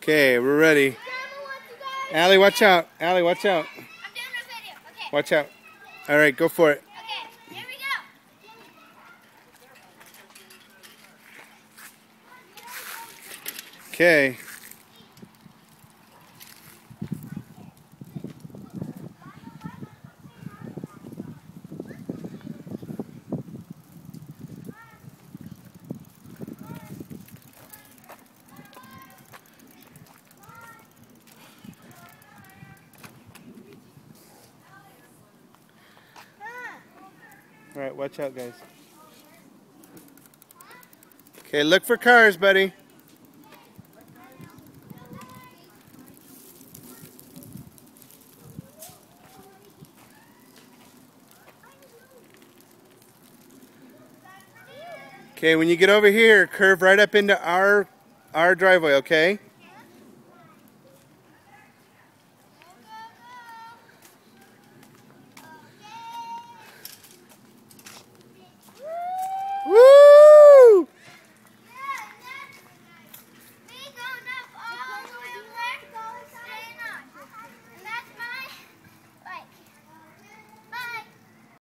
Okay, we're ready. Allie, watch out. Allie, watch out. I'm doing a video. Okay. Watch out. All right, go for it. Okay, here we go. Okay. All right, watch out, guys. Okay, look for cars, buddy. Okay, when you get over here, curve right up into our driveway, okay?